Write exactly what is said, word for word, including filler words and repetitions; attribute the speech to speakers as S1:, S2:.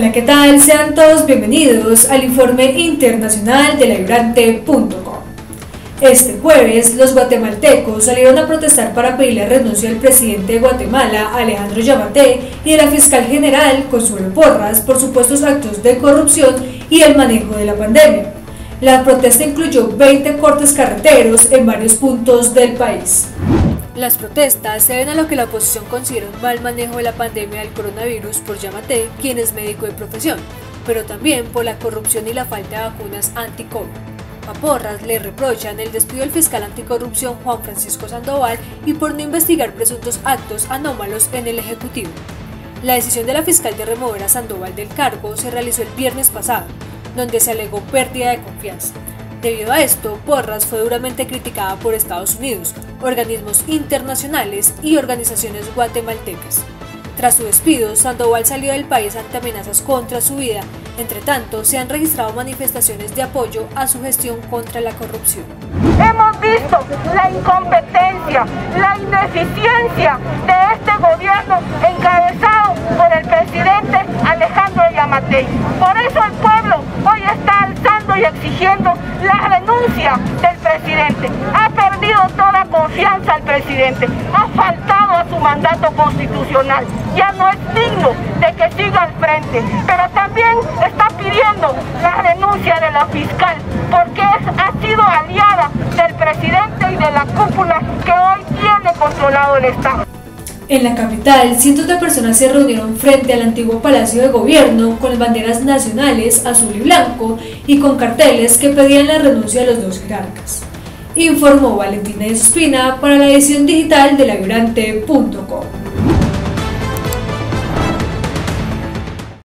S1: Hola, ¿qué tal? Sean todos bienvenidos al informe internacional de la vibrante punto com. Este jueves, los guatemaltecos salieron a protestar para pedir la renuncia del presidente de Guatemala, Alejandro Yamatei, y de la fiscal general, Consuelo Porras, por supuestos actos de corrupción y el manejo de la pandemia. La protesta incluyó veinte cortes carreteros en varios puntos del país. Las protestas se deben a lo que la oposición considera un mal manejo de la pandemia del coronavirus por Yamatei, quien es médico de profesión, pero también por la corrupción y la falta de vacunas anti-COVID. A Porras le reprochan el despido del fiscal anticorrupción Juan Francisco Sandoval y por no investigar presuntos actos anómalos en el Ejecutivo. La decisión de la fiscal de remover a Sandoval del cargo se realizó el viernes pasado, donde se alegó pérdida de confianza. Debido a esto, Porras fue duramente criticada por Estados Unidos, organismos internacionales y organizaciones guatemaltecas. Tras su despido, Sandoval salió del país ante amenazas contra su vida. Entre tanto, se han registrado manifestaciones de apoyo a su gestión contra la corrupción.
S2: Hemos visto la incompetencia, la ineficiencia de este gobierno encabezado por el presidente Alejandro Yamatei. Por eso el pueblo hoy está alzando y exigiendo la renuncia del presidente. Ha perdido toda confianza al presidente, ha faltado a su mandato constitucional, ya no es digno de que siga al frente, pero también está pidiendo la renuncia de la fiscal, porque es, ha sido aliada del presidente y de la cúpula que hoy tiene controlado el Estado.
S1: En la capital, cientos de personas se reunieron frente al antiguo Palacio de Gobierno con banderas nacionales azul y blanco y con carteles que pedían la renuncia de los dos jerarcas. Informó Valentina de Espina para la edición digital de la vibrante punto com.